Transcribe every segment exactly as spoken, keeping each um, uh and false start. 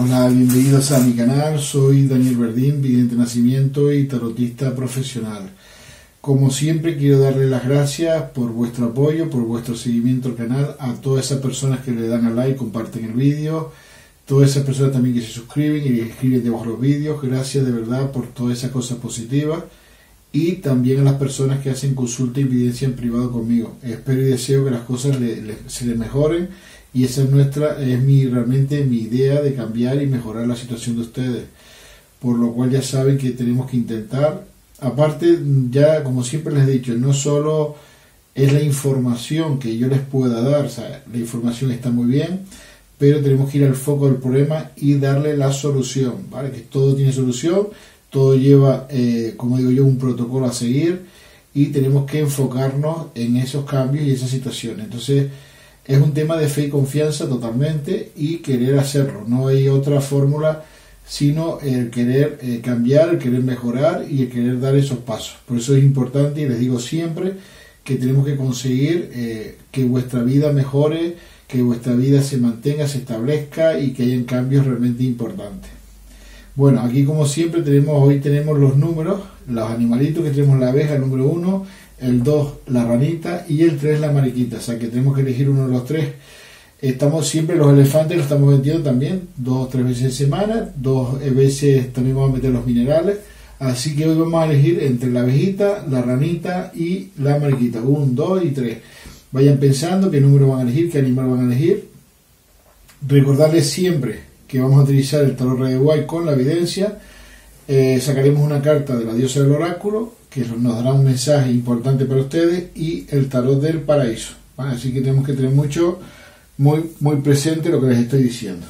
Hola, bienvenidos a mi canal. Soy Daniel Verdín, vidente de nacimiento y tarotista profesional. Como siempre, quiero darle las gracias por vuestro apoyo, por vuestro seguimiento al canal, a todas esas personas que le dan a like, comparten el vídeo, todas esas personas también que se suscriben y escriben debajo los vídeos. Gracias de verdad por todas esas cosas positivas. Y también a las personas que hacen consulta y evidencia en privado conmigo. Espero y deseo que las cosas le, le, se les mejoren, y esa es nuestra, es mi realmente mi idea de cambiar y mejorar la situación de ustedes. Por lo cual ya saben que tenemos que intentar, aparte ya como siempre les he dicho, no solo es la información que yo les pueda dar, o sea, la información está muy bien, pero tenemos que ir al foco del problema y darle la solución, ¿vale? Que todo tiene solución. Todo lleva, eh, como digo yo, un protocolo a seguir, y tenemos que enfocarnos en esos cambios y esas situaciones. Entonces, es un tema de fe y confianza totalmente, y querer hacerlo. No hay otra fórmula sino el querer eh, cambiar, el querer mejorar y el querer dar esos pasos. Por eso es importante, y les digo siempre, que tenemos que conseguir eh, que vuestra vida mejore, que vuestra vida se mantenga, se establezca y que hayan cambios realmente importantes. Bueno, aquí como siempre tenemos, hoy tenemos los números, los animalitos que tenemos: la abeja, el número uno, el dos, la ranita, y el tres, la mariquita. O sea que tenemos que elegir uno de los tres. Estamos siempre, los elefantes los estamos vendiendo también, dos o tres veces en semana, dos veces también vamos a meter los minerales. Así que hoy vamos a elegir entre la abejita, la ranita y la mariquita, uno, dos y tres. Vayan pensando qué número van a elegir, qué animal van a elegir. Recordarles siempre que vamos a utilizar el tarot Rider-Waite con la evidencia. Eh, sacaremos una carta de la diosa del oráculo que nos dará un mensaje importante para ustedes, y el tarot del paraíso, ¿vale? Así que tenemos que tener mucho, muy, muy presente lo que les estoy diciendo.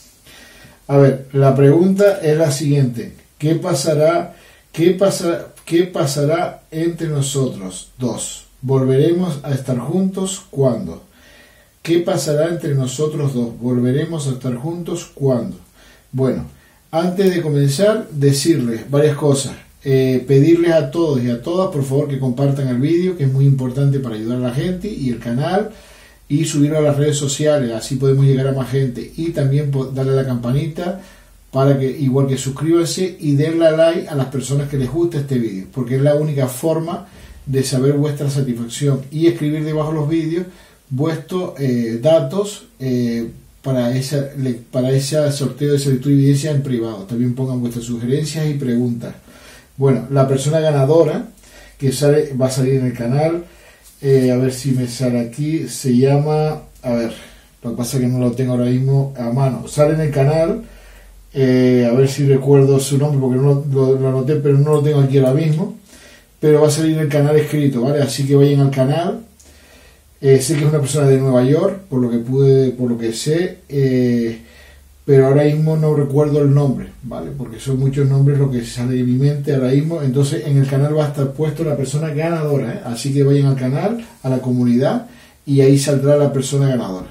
A ver, la pregunta es la siguiente: ¿qué pasará, qué pasa, qué pasará entre nosotros dos? ¿Volveremos a estar juntos? ¿Cuándo? ¿Qué pasará entre nosotros dos? ¿Volveremos a estar juntos? ¿Cuándo? Bueno, antes de comenzar, decirles varias cosas. Eh, pedirles a todos y a todas, por favor, que compartan el vídeo, que es muy importante para ayudar a la gente, y el canal, y subirlo a las redes sociales, así podemos llegar a más gente. Y también darle a la campanita, para que, igual que suscríbanse y denle a like a las personas que les guste este vídeo, porque es la única forma de saber vuestra satisfacción, y escribir debajo de los vídeos vuestros eh, datos eh, para esa para ese sorteo de solicitud de evidencia en privado. También pongan vuestras sugerencias y preguntas. Bueno, la persona ganadora que sale va a salir en el canal, eh, a ver si me sale aquí, se llama, a ver, lo que pasa es que no lo tengo ahora mismo a mano, sale en el canal, eh, a ver si recuerdo su nombre, porque no lo, lo anoté, pero no lo tengo aquí ahora mismo, pero va a salir en el canal escrito, ¿vale? Así que vayan al canal. Eh, sé que es una persona de Nueva York, por lo que pude, por lo que sé, eh, pero ahora mismo no recuerdo el nombre, ¿vale? Porque son muchos nombres lo que sale de mi mente ahora mismo. Entonces en el canal va a estar puesto la persona ganadora, ¿eh? Así que vayan al canal, a la comunidad, y ahí saldrá la persona ganadora.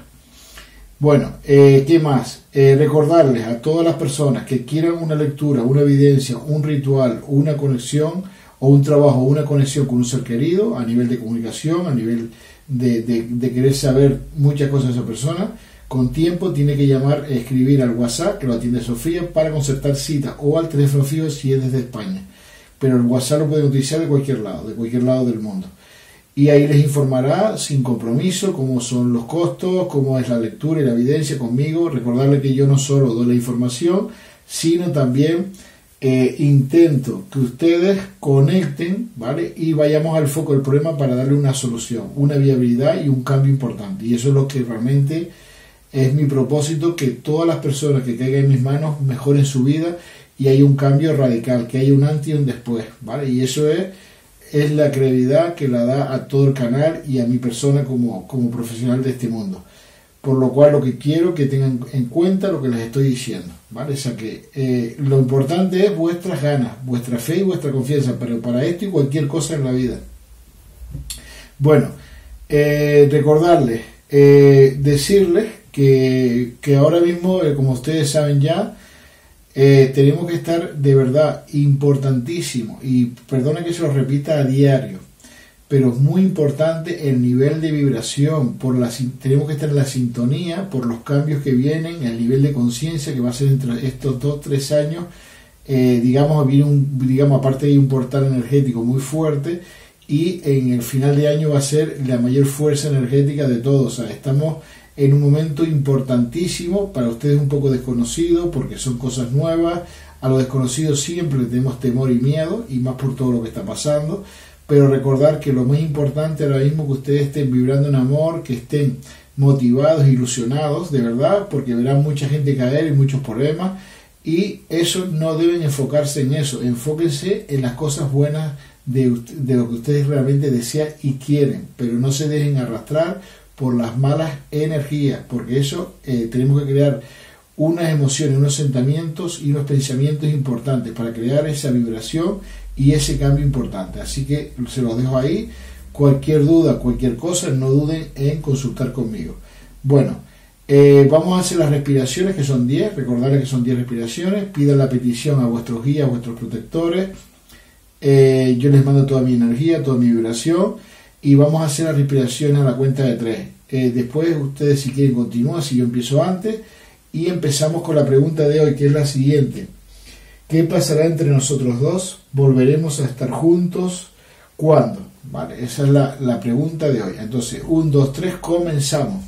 Bueno, eh, ¿qué más? Eh, recordarles a todas las personas que quieran una lectura, una evidencia, un ritual, una conexión, o un trabajo, o una conexión con un ser querido, a nivel de comunicación, a nivel De, de, de querer saber muchas cosas de esa persona, con tiempo tiene que llamar, escribir al WhatsApp, que lo atiende Sofía, para concertar cita, o al teléfono fijo si es desde España. Pero el WhatsApp lo pueden utilizar de cualquier lado, de cualquier lado del mundo. Y ahí les informará sin compromiso cómo son los costos, cómo es la lectura y la evidencia conmigo. Recordarle que yo no solo doy la información, sino también Eh, intento que ustedes conecten, ¿vale? Y vayamos al foco del problema para darle una solución, una viabilidad y un cambio importante. Y eso es lo que realmente es mi propósito, que todas las personas que caigan en mis manos mejoren su vida y haya un cambio radical, que haya un antes y un después, ¿vale? Y eso es, es la credibilidad que la da a todo el canal y a mi persona como, como profesional de este mundo. Por lo cual lo que quiero que tengan en cuenta lo que les estoy diciendo, ¿vale? O sea que eh, lo importante es vuestras ganas, vuestra fe y vuestra confianza, pero para esto y cualquier cosa en la vida. Bueno, eh, recordarles, eh, decirles que, que ahora mismo, eh, como ustedes saben ya, eh, tenemos que estar de verdad importantísimo, y perdona que se lo repita a diario, pero es muy importante el nivel de vibración, por la, tenemos que estar en la sintonía por los cambios que vienen, el nivel de conciencia que va a ser entre estos dos, tres años, eh, digamos, viene un, digamos, aparte de un portal energético muy fuerte, y en el final de año va a ser la mayor fuerza energética de todos. O sea, estamos en un momento importantísimo, para ustedes un poco desconocido, porque son cosas nuevas. A lo desconocido siempre le tenemos temor y miedo, y más por todo lo que está pasando, pero recordar que lo más importante ahora mismo es que ustedes estén vibrando en amor, que estén motivados, ilusionados, de verdad, porque verán mucha gente caer y muchos problemas, y eso no deben enfocarse en eso, enfóquense en las cosas buenas de, de lo que ustedes realmente desean y quieren, pero no se dejen arrastrar por las malas energías, porque eso eh, tenemos que crear unas emociones, unos sentimientos y unos pensamientos importantes para crear esa vibración y ese cambio importante. Así que se los dejo ahí. Cualquier duda, cualquier cosa, no duden en consultar conmigo. Bueno, eh, vamos a hacer las respiraciones, que son diez. Recordarles que son diez respiraciones. Pidan la petición a vuestros guías, a vuestros protectores. Eh, yo les mando toda mi energía, toda mi vibración, y vamos a hacer las respiraciones a la cuenta de tres. Eh, después ustedes, si quieren, continúan, si yo empiezo antes. Y empezamos con la pregunta de hoy, que es la siguiente. ¿Qué pasará entre nosotros dos? ¿Volveremos a estar juntos? ¿Cuándo? Vale, esa es la, la pregunta de hoy. Entonces, un, dos, tres, comenzamos.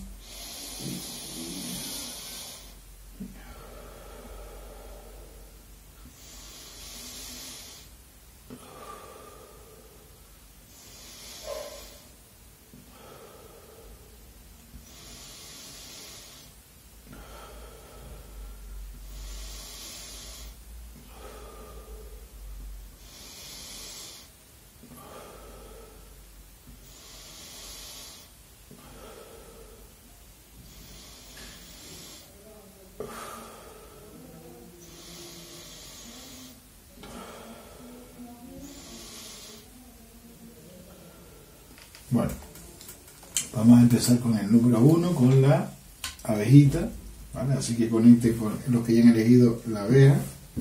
Bueno, vamos a empezar con el número uno, con la abejita, ¿vale? Así que conecten con los que ya han elegido la abeja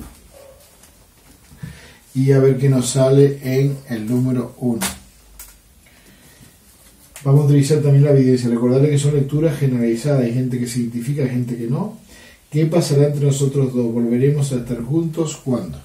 y a ver qué nos sale en el número uno. Vamos a utilizar también la evidencia, recordarles que son lecturas generalizadas, hay gente que se identifica, hay gente que no. ¿Qué pasará entre nosotros dos? ¿Volveremos a estar juntos? ¿Cuándo?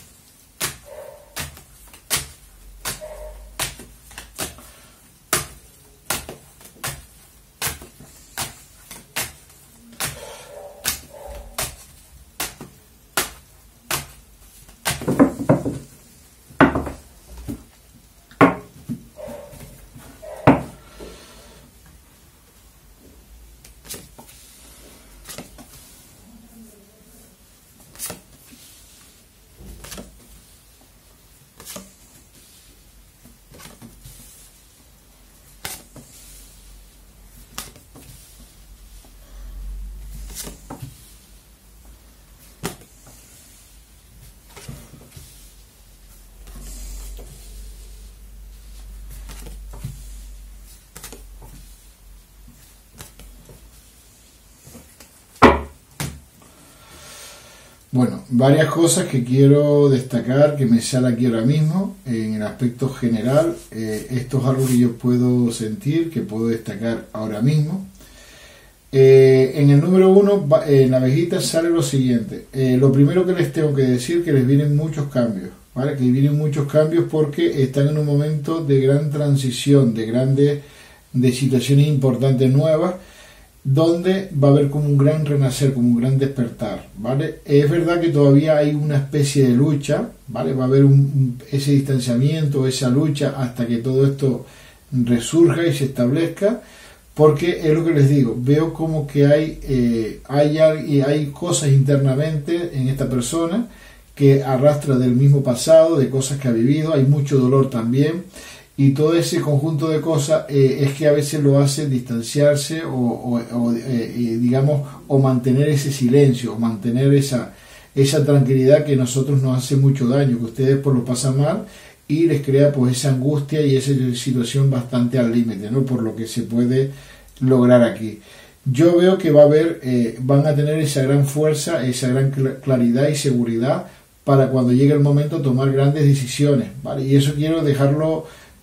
Bueno, varias cosas que quiero destacar que me sale aquí ahora mismo en el aspecto general. Eh, esto es algo que yo puedo sentir, que puedo destacar ahora mismo. Eh, en el número uno, en la abejita sale lo siguiente. Eh, lo primero que les tengo que decir que les vienen muchos cambios, ¿vale? Que vienen muchos cambios porque están en un momento de gran transición, de grandes, de situaciones importantes nuevas, donde va a haber como un gran renacer, como un gran despertar, ¿vale? Es verdad que todavía hay una especie de lucha, ¿vale? Va a haber un, un, ese distanciamiento, esa lucha hasta que todo esto resurja y se establezca, porque es lo que les digo, veo como que hay, eh, hay, hay cosas internamente en esta persona que arrastra del mismo pasado, de cosas que ha vivido, hay mucho dolor también. Y todo ese conjunto de cosas eh, es que a veces lo hace distanciarse o, o, o eh, digamos, o mantener ese silencio, o mantener esa, esa tranquilidad que a nosotros nos hace mucho daño, que ustedes pues lo pasan mal y les crea pues esa angustia y esa situación bastante al límite, ¿no? Por lo que se puede lograr aquí. Yo veo que va a haber, eh, van a tener esa gran fuerza, esa gran claridad y seguridad para cuando llegue el momento tomar grandes decisiones, ¿vale? Y eso quiero dejarlo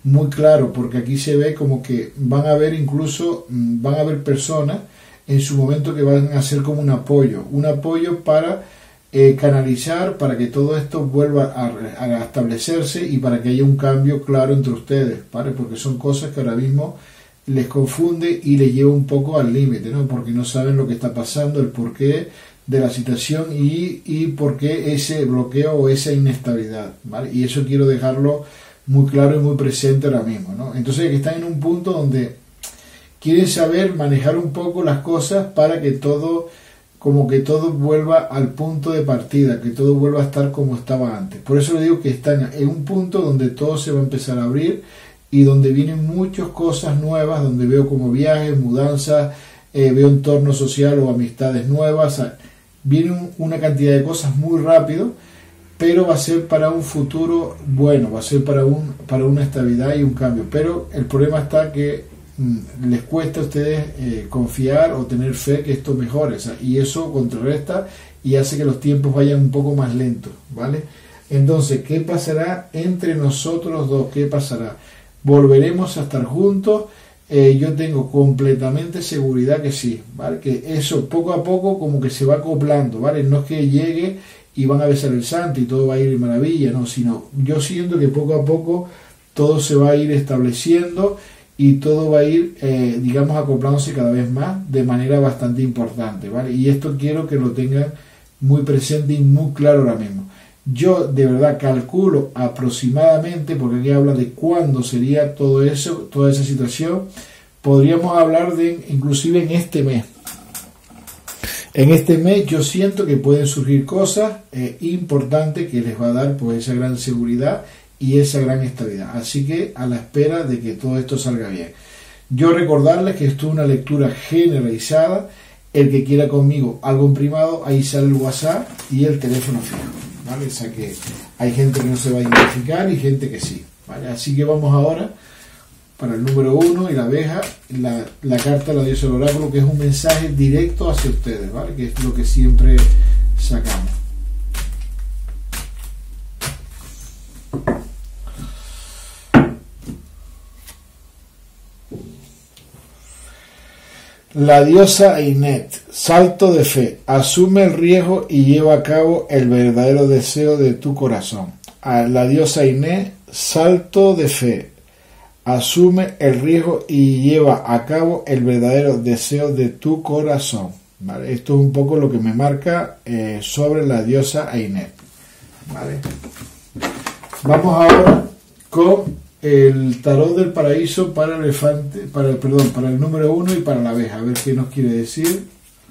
muy claro, porque aquí se ve como que van a haber incluso, van a haber personas en su momento que van a ser como un apoyo, un apoyo para eh, canalizar, para que todo esto vuelva a, a establecerse y para que haya un cambio claro entre ustedes, ¿vale? Porque son cosas que ahora mismo les confunde y les lleva un poco al límite, ¿no? Porque no saben lo que está pasando, el porqué de la situación y, y por qué ese bloqueo o esa inestabilidad, ¿vale? Y eso quiero dejarlo muy claro y muy presente ahora mismo, ¿no? Entonces que están en un punto donde quieren saber manejar un poco las cosas para que todo, como que todo vuelva al punto de partida, que todo vuelva a estar como estaba antes. Por eso le digo que están en un punto donde todo se va a empezar a abrir y donde vienen muchas cosas nuevas, donde veo como viajes, mudanzas, eh, veo entorno social o amistades nuevas, o sea, viene un, una cantidad de cosas muy rápido, pero va a ser para un futuro bueno, va a ser para, un, para una estabilidad y un cambio. Pero el problema está que mmm, les cuesta a ustedes eh, confiar o tener fe que esto mejore, o sea, y eso contrarresta y hace que los tiempos vayan un poco más lentos, ¿vale? Entonces, ¿qué pasará entre nosotros dos? ¿Qué pasará? ¿Volveremos a estar juntos? Eh, yo tengo completamente seguridad que sí, ¿vale? Que eso poco a poco como que se va acoplando, ¿vale? No es que llegue y van a besar el santo y todo va a ir de maravilla, no, sino yo siento que poco a poco todo se va a ir estableciendo y todo va a ir, eh, digamos, acoplándose cada vez más de manera bastante importante, ¿vale? Y esto quiero que lo tengan muy presente y muy claro ahora mismo. Yo de verdad calculo aproximadamente, porque aquí habla de cuándo sería todo eso, toda esa situación, podríamos hablar de inclusive en este mes. En este mes yo siento que pueden surgir cosas eh, importantes que les va a dar pues esa gran seguridad y esa gran estabilidad. Así que a la espera de que todo esto salga bien. Yo recordarles que esto es una lectura generalizada. El que quiera conmigo algo en privado, ahí sale el WhatsApp y el teléfono fijo, ¿vale? O sea que hay gente que no se va a identificar y gente que sí, ¿vale? Así que vamos ahora para el número uno y la abeja, la, la carta de la diosa del oráculo, que es un mensaje directo hacia ustedes, ¿vale? Que es lo que siempre sacamos. La diosa Ainet, salto de fe, asume el riesgo y lleva a cabo el verdadero deseo de tu corazón. A la diosa Ainet, salto de fe, asume el riesgo y lleva a cabo el verdadero deseo de tu corazón. ¿Vale? Esto es un poco lo que me marca eh, sobre la diosa Ainet. ¿Vale? Vamos ahora con el tarot del paraíso para el elefante, para el perdón, para el número uno y para la abeja. A ver qué nos quiere decir.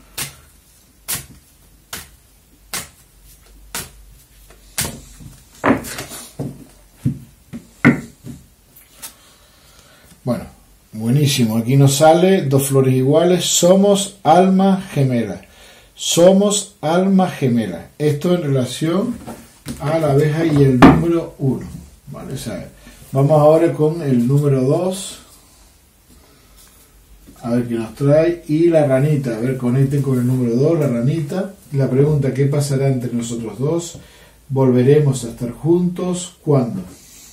Bueno, buenísimo. Aquí nos sale dos flores iguales. Somos almas gemelas. Somos almas gemelas. Esto en relación a la abeja y el número uno. Vale, o sea, vamos ahora con el número dos. A ver qué nos trae. Y la ranita. A ver, conecten con el número dos, la ranita. La pregunta, ¿qué pasará entre nosotros dos? ¿Volveremos a estar juntos? ¿Cuándo?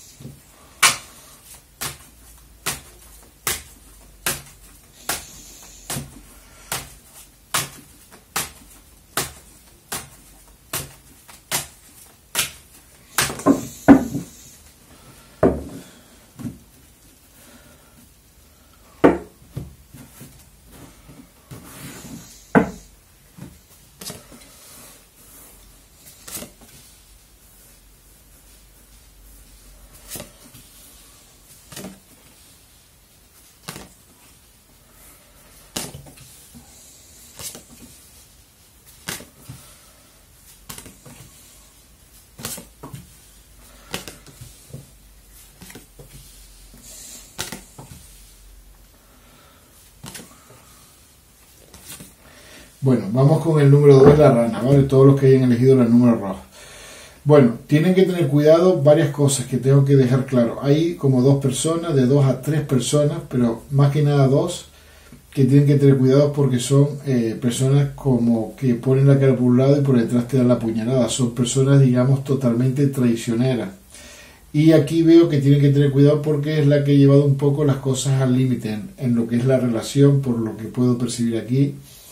Bueno, vamos con el número dos, la rana, ¿vale? Todos los que hayan elegido el número rojo. Bueno, tienen que tener cuidado varias cosas que tengo que dejar claro. Hay como dos personas, de dos a tres personas, pero más que nada dos, que tienen que tener cuidado porque son eh, personas como que ponen la cara por un lado y por detrás te dan la puñalada. Son personas, digamos, totalmente traicioneras. y aquí veo que tienen que tener cuidado porque es la que ha llevado un poco las cosas al límite en, en lo que es la relación, por lo que puedo percibir aquí.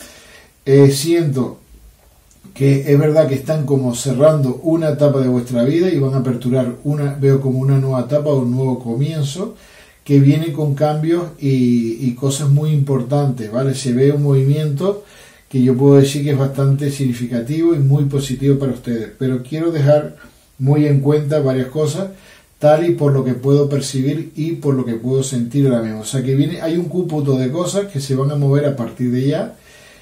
Eh, siento que es verdad que están como cerrando una etapa de vuestra vida y van a aperturar una, veo como una nueva etapa o un nuevo comienzo que viene con cambios y, y cosas muy importantes, ¿vale? Se ve un movimiento que yo puedo decir que es bastante significativo y muy positivo para ustedes, pero quiero dejar muy en cuenta varias cosas, tal y por lo que puedo percibir y por lo que puedo sentir ahora mismo. O sea que viene, hay un cúputo de cosas que se van a mover a partir de ya,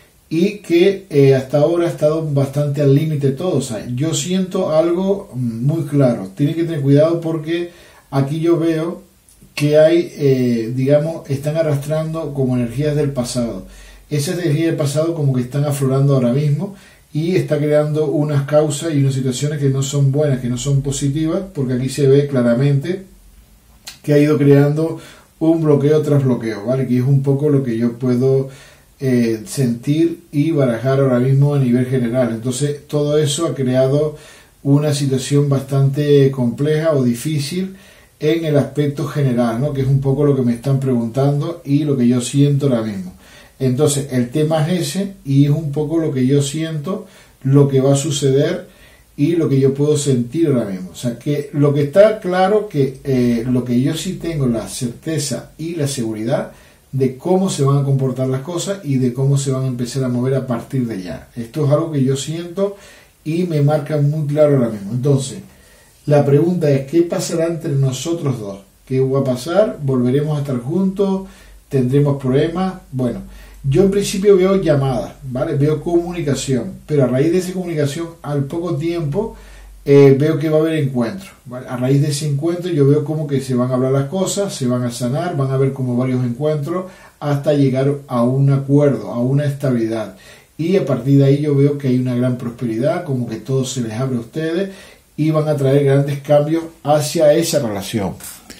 y que eh, hasta ahora ha estado bastante al límite todo. O sea, yo siento algo muy claro. Tienen que tener cuidado porque aquí yo veo que hay, eh, digamos, están arrastrando como energías del pasado. Esas energías del pasado como que están aflorando ahora mismo y está creando unas causas y unas situaciones que no son buenas, que no son positivas, porque aquí se ve claramente que ha ido creando un bloqueo tras bloqueo, ¿vale? Que es un poco lo que yo puedo Eh, sentir y barajar ahora mismo a nivel general. Entonces todo eso ha creado una situación bastante compleja o difícil en el aspecto general, ¿no? Que es un poco lo que me están preguntando y lo que yo siento ahora mismo. Entonces el tema es ese y es un poco lo que yo siento, lo que va a suceder y lo que yo puedo sentir ahora mismo. O sea que lo que está claro que eh, lo que yo sí tengo la certeza y la seguridad de cómo se van a comportar las cosas y de cómo se van a empezar a mover a partir de ya. Esto es algo que yo siento y me marca muy claro ahora mismo. Entonces, la pregunta es, ¿qué pasará entre nosotros dos? ¿Qué va a pasar? ¿Volveremos a estar juntos? ¿Tendremos problemas? Bueno, yo en principio veo llamadas, ¿vale? Veo comunicación, pero a raíz de esa comunicación, al poco tiempo, Eh, veo que va a haber encuentros, ¿vale? A raíz de ese encuentro yo veo como que se van a hablar las cosas, se van a sanar, van a haber como varios encuentros hasta llegar a un acuerdo, a una estabilidad, y a partir de ahí yo veo que hay una gran prosperidad, como que todo se les abre a ustedes y van a traer grandes cambios hacia esa relación.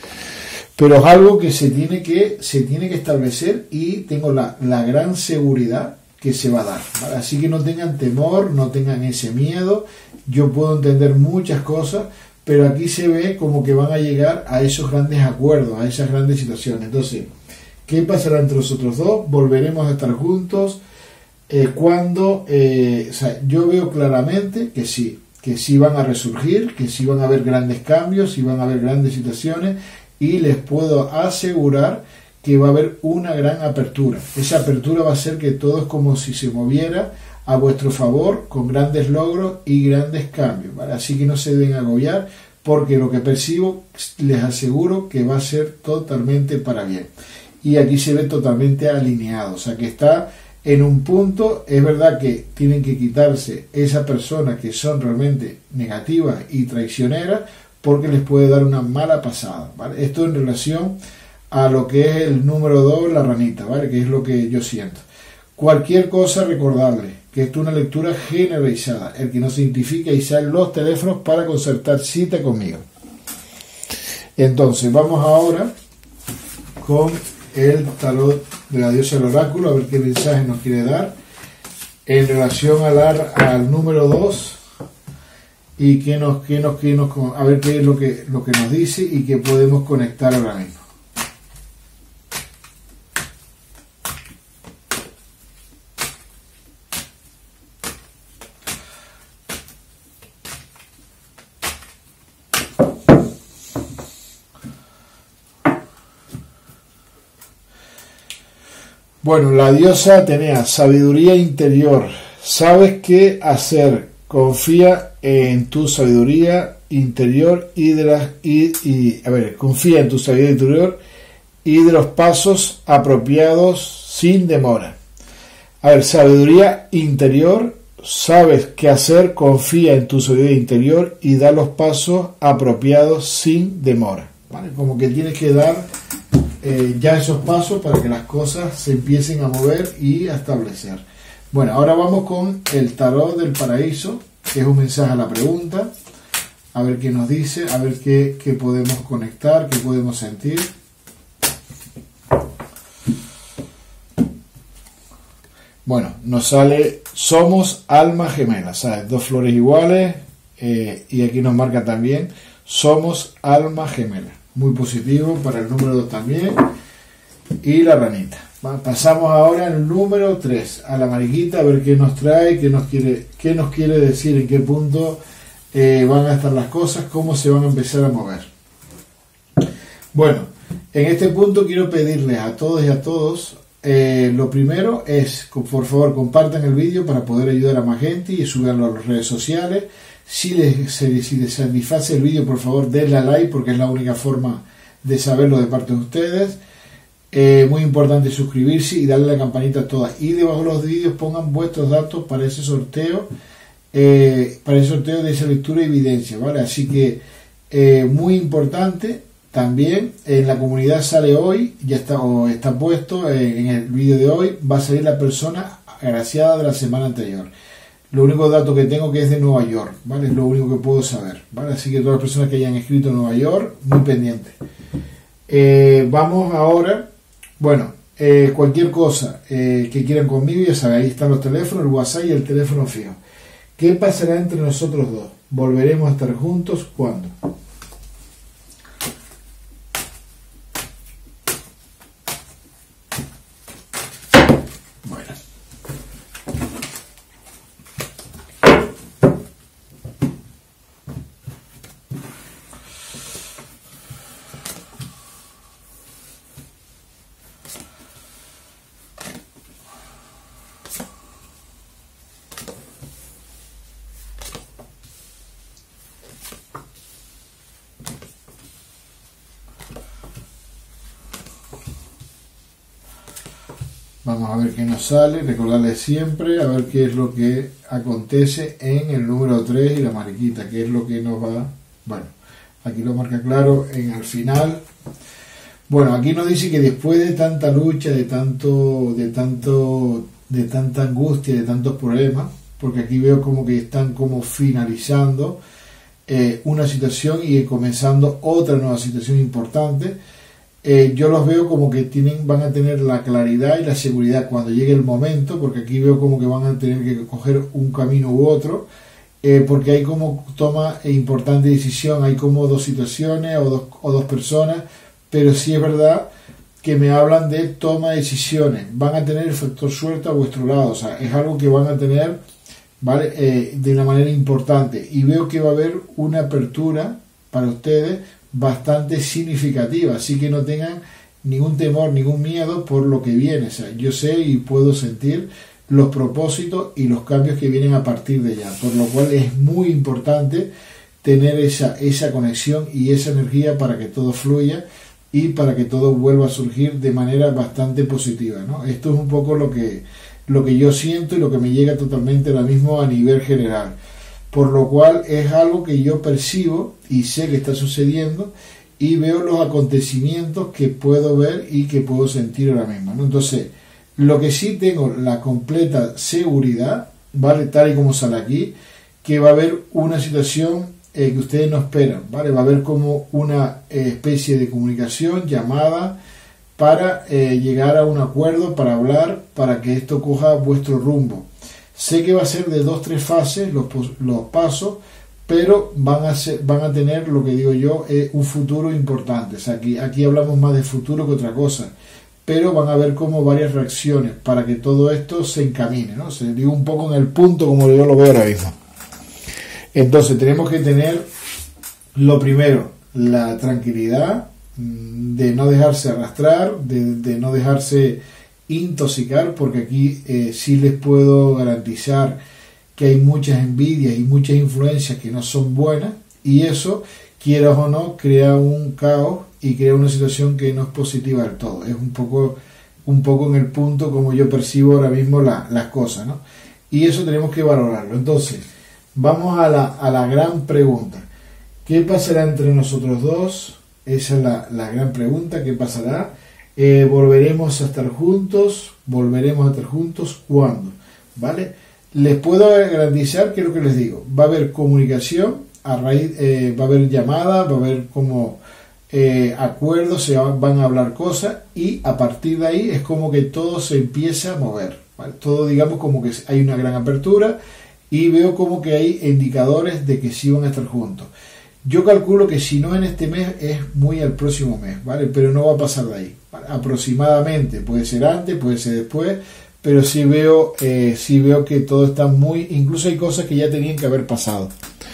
Pero es algo que se tiene que, se tiene que establecer y tengo la, la gran seguridad que se va a dar, ¿vale? Así que no tengan temor, no tengan ese miedo. Yo puedo entender muchas cosas, pero aquí se ve como que van a llegar a esos grandes acuerdos, a esas grandes situaciones. Entonces, ¿qué pasará entre nosotros dos? ¿Volveremos a estar juntos? Eh, ¿Cuándo? Eh, o sea, yo veo claramente que sí, que sí van a resurgir, que sí van a haber grandes cambios, sí van a haber grandes situaciones, y les puedo asegurar que va a haber una gran apertura. Esa apertura va a ser que todo es como si se moviera a vuestro favor, con grandes logros y grandes cambios, ¿vale? Así que no se deben agobiar, porque lo que percibo les aseguro que va a ser totalmente para bien. Y aquí se ve totalmente alineado, o sea que está en un punto. Es verdad que tienen que quitarse esas personas que son realmente negativas y traicioneras, porque les puede dar una mala pasada, ¿vale? Esto en relación a lo que es el número dos, la ranita, ¿vale? Que es lo que yo siento. Cualquier cosa, recordarle que esto es una lectura generalizada. El que no se identifica y sale los teléfonos para concertar cita conmigo. Entonces, vamos ahora con el tarot de la diosa del oráculo, a ver qué mensaje nos quiere dar en relación al, al número dos y qué nos, qué nos, qué nos, a ver qué es lo que, lo que nos dice y qué podemos conectar ahora mismo. Bueno, la diosa Atenea, sabiduría interior. Sabes qué hacer. Confía en tu sabiduría interior y de las y, y a ver, confía en tu sabiduría interior y de los pasos apropiados sin demora. A ver, sabiduría interior, sabes qué hacer, confía en tu sabiduría interior y da los pasos apropiados sin demora. ¿Vale? Como que tienes que dar Eh, ya esos pasos para que las cosas se empiecen a mover y a establecer. Bueno, ahora vamos con el tarot del paraíso, que es un mensaje a la pregunta, a ver qué nos dice, a ver qué, qué podemos conectar, qué podemos sentir. Bueno, nos sale somos almas gemelas, ¿sabes? Dos flores iguales, eh, y aquí nos marca también somos alma gemela. Muy positivo para el número dos también. Y la ranita. Pasamos ahora al número tres, a la mariquita, a ver qué nos trae, qué nos quiere, qué nos quiere decir, en qué punto eh, van a estar las cosas, cómo se van a empezar a mover. Bueno, en este punto quiero pedirles a todos y a todos, eh, lo primero es, por favor, compartan el vídeo para poder ayudar a más gente y subirlo a las redes sociales. Si les, si les satisface el vídeo, por favor, denle a like, porque es la única forma de saberlo de parte de ustedes. Eh, muy importante suscribirse y darle a la campanita a todas. Y debajo de los vídeos pongan vuestros datos para ese sorteo, eh, para el sorteo de esa lectura y evidencia, ¿vale? Así que, eh, muy importante. También en la comunidad sale hoy, ya está, o está puesto eh, en el vídeo de hoy, va a salir la persona agraciada de la semana anterior. Lo único dato que tengo que es de Nueva York, ¿vale? Es lo único que puedo saber, ¿vale? Así que todas las personas que hayan escrito en Nueva York, muy pendientes. Eh, vamos ahora, bueno, eh, cualquier cosa eh, que quieran conmigo, ya saben, ahí están los teléfonos, el WhatsApp y el teléfono fijo. ¿Qué pasará entre nosotros dos? ¿Volveremos a estar juntos? ¿Cuándo? Vamos a ver qué nos sale, recordarles siempre a ver qué es lo que acontece en el número tres y la mariquita, qué es lo que nos va... Bueno, aquí lo marca claro en el final. Bueno, aquí nos dice que después de tanta lucha, de tanto, de tanto, de tanta angustia, de tantos problemas, porque aquí veo como que están como finalizando eh, una situación y comenzando otra nueva situación importante. Eh, yo los veo como que tienen, van a tener la claridad y la seguridad cuando llegue el momento, porque aquí veo como que van a tener que coger un camino u otro, eh, porque hay como toma e importante decisión, hay como dos situaciones o dos, o dos personas, pero sí es verdad que me hablan de toma de decisiones, van a tener el factor suerte a vuestro lado, o sea, es algo que van a tener, ¿vale? Eh, de una manera importante, y veo que va a haber una apertura para ustedes bastante significativa, así que no tengan ningún temor, ningún miedo por lo que viene. O sea, yo sé y puedo sentir los propósitos y los cambios que vienen a partir de ya, por lo cual es muy importante tener esa, esa conexión y esa energía para que todo fluya y para que todo vuelva a surgir de manera bastante positiva, ¿no? Esto es un poco lo que, lo que yo siento y lo que me llega totalmente ahora mismo a nivel general. Por lo cual es algo que yo percibo y sé que está sucediendo y veo los acontecimientos que puedo ver y que puedo sentir ahora mismo, ¿no? Entonces, lo que sí tengo la completa seguridad, ¿vale? Tal y como sale aquí, que va a haber una situación eh, que ustedes no esperan, ¿vale? Va a haber como una eh, especie de comunicación, llamada, para eh, llegar a un acuerdo, para hablar, para que esto coja vuestro rumbo. Sé que va a ser de dos, tres fases los, los pasos, pero van a ser, van a tener, lo que digo yo, eh, un futuro importante. O sea, aquí, aquí hablamos más de futuro que otra cosa, pero van a haber como varias reacciones para que todo esto se encamine, ¿no? Se digo un poco en el punto como yo lo veo ahora mismo. Entonces tenemos que tener, lo primero, la tranquilidad de no dejarse arrastrar, de, de no dejarse intoxicar, porque aquí eh, sí les puedo garantizar que hay muchas envidias y muchas influencias que no son buenas, y eso, quieras o no, crea un caos y crea una situación que no es positiva del todo. Es un poco, un poco en el punto como yo percibo ahora mismo la, las cosas, ¿no? Y eso tenemos que valorarlo. Entonces, vamos a la, a la gran pregunta. ¿Qué pasará entre nosotros dos? Esa es la, la gran pregunta. ¿Qué pasará? Eh, ¿Volveremos a estar juntos? ¿Volveremos a estar juntos? ¿Cuándo? ¿Vale? Les puedo garantizar que es lo que les digo. Va a haber comunicación, a raíz, eh, va a haber llamadas, va a haber como eh, acuerdos, se van a hablar cosas, y a partir de ahí es como que todo se empieza a mover, ¿vale? Todo, digamos, como que hay una gran apertura, y veo como que hay indicadores de que sí van a estar juntos. Yo calculo que si no en este mes es muy al próximo mes, ¿vale? Pero no va a pasar de ahí, ¿vale? Aproximadamente, puede ser antes, puede ser después, pero sí veo, eh, sí veo que todo está muy, incluso hay cosas que ya tenían que haber pasado.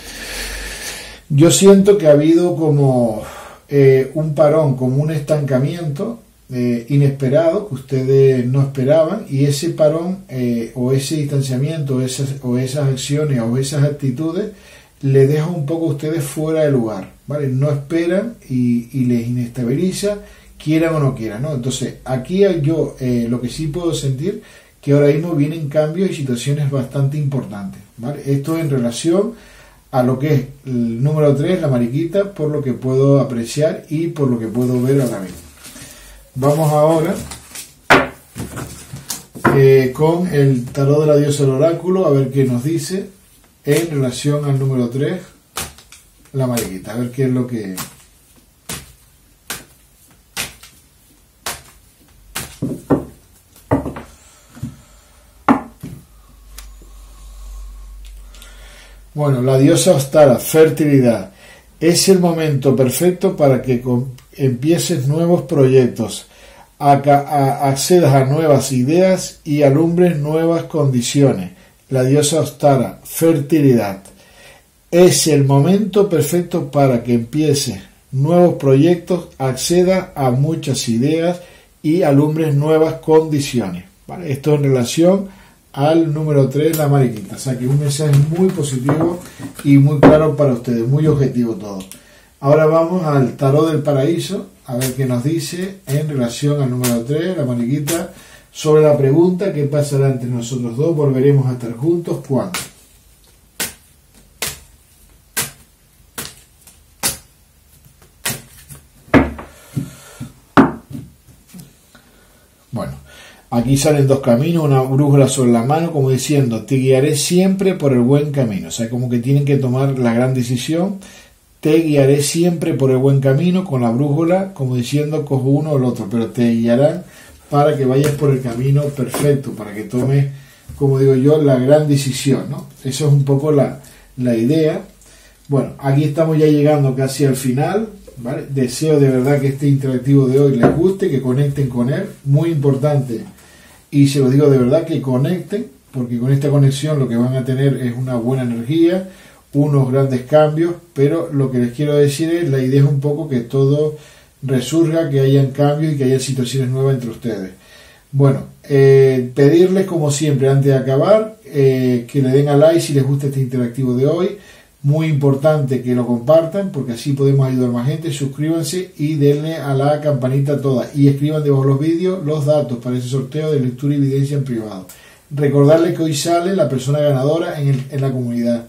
Yo siento que ha habido como eh, un parón, como un estancamiento eh, inesperado que ustedes no esperaban, y ese parón eh, o ese distanciamiento o esas, o esas acciones o esas actitudes le deja un poco a ustedes fuera de lugar, ¿vale? No esperan y, y les inestabiliza, quieran o no quieran, ¿no? Entonces, aquí yo eh, lo que sí puedo sentir que ahora mismo vienen cambios y situaciones bastante importantes, ¿vale? Esto en relación a lo que es el número tres, la mariquita, por lo que puedo apreciar y por lo que puedo ver ahora mismo. Vamos ahora eh, con el tarot de la diosa del oráculo, a ver qué nos dice en relación al número tres, la mariquita, a ver qué es lo que... Bueno, la diosa Ostara, fertilidad. Es el momento perfecto para que empieces nuevos proyectos, a, a, accedas a nuevas ideas y alumbres nuevas condiciones. La diosa Ostara, fertilidad. Es el momento perfecto para que empieces nuevos proyectos, accedas a muchas ideas y alumbres nuevas condiciones, ¿vale? Esto en relación al número tres, la mariquita. O sea que un mensaje muy positivo y muy claro para ustedes, muy objetivo todo. Ahora vamos al tarot del paraíso, a ver qué nos dice en relación al número tres, la mariquita, sobre la pregunta: ¿qué pasará entre nosotros dos? ¿Volveremos a estar juntos? ¿Cuándo? Bueno, aquí salen dos caminos, una brújula sobre la mano, como diciendo: te guiaré siempre por el buen camino. O sea, como que tienen que tomar la gran decisión. Te guiaré siempre por el buen camino, con la brújula, como diciendo: cojo uno o el otro, pero te guiarán para que vayas por el camino perfecto, para que tomes, como digo yo, la gran decisión, ¿no? Eso es un poco la, la idea. Bueno, aquí estamos ya llegando casi al final, ¿vale? Deseo de verdad que este interactivo de hoy les guste, que conecten con él, muy importante, y se lo digo de verdad, que conecten, porque con esta conexión lo que van a tener es una buena energía, unos grandes cambios, pero lo que les quiero decir es, la idea es un poco que todo resurja, que hayan cambios y que haya situaciones nuevas entre ustedes. Bueno, eh, pedirles como siempre antes de acabar eh, que le den a like si les gusta este interactivo de hoy. Muy importante que lo compartan, porque así podemos ayudar a más gente. Suscríbanse y denle a la campanita toda, y escriban debajo de los vídeos los datos para ese sorteo de lectura y evidencia en privado. Recordarles que hoy sale la persona ganadora en, el, en la comunidad.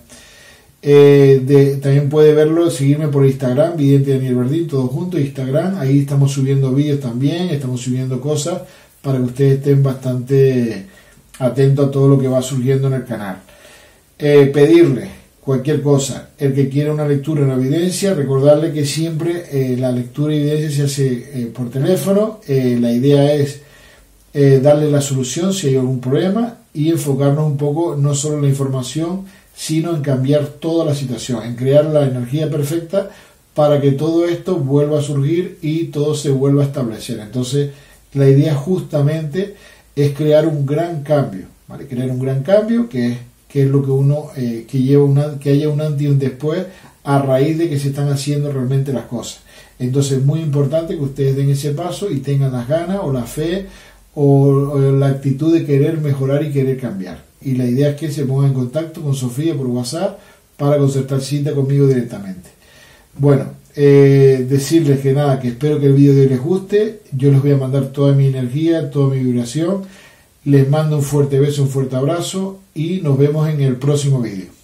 Eh, de, también puede verlo, seguirme por Instagram, Vidente Daniel Verdín, todo junto, Instagram. Ahí estamos subiendo vídeos también, estamos subiendo cosas para que ustedes estén bastante atentos a todo lo que va surgiendo en el canal. Eh, pedirles cualquier cosa, el que quiera una lectura, una evidencia, recordarle que siempre eh, la lectura y evidencia se hace eh, por teléfono. Eh, la idea es eh, darle la solución si hay algún problema y enfocarnos un poco no solo en la información, sino en cambiar toda la situación, en crear la energía perfecta para que todo esto vuelva a surgir y todo se vuelva a establecer. Entonces, la idea justamente es crear un gran cambio, ¿vale? Crear un gran cambio que es, que es lo que uno, eh, que lleva una, que haya un antes y un después a raíz de que se están haciendo realmente las cosas. Entonces, es muy importante que ustedes den ese paso y tengan las ganas o la fe o, o la actitud de querer mejorar y querer cambiar. Y la idea es que se pongan en contacto con Sofía por WhatsApp para concertar cita conmigo directamente. Bueno, eh, decirles que nada, que espero que el vídeo de hoy les guste. Yo les voy a mandar toda mi energía, toda mi vibración. Les mando un fuerte beso, un fuerte abrazo y nos vemos en el próximo vídeo.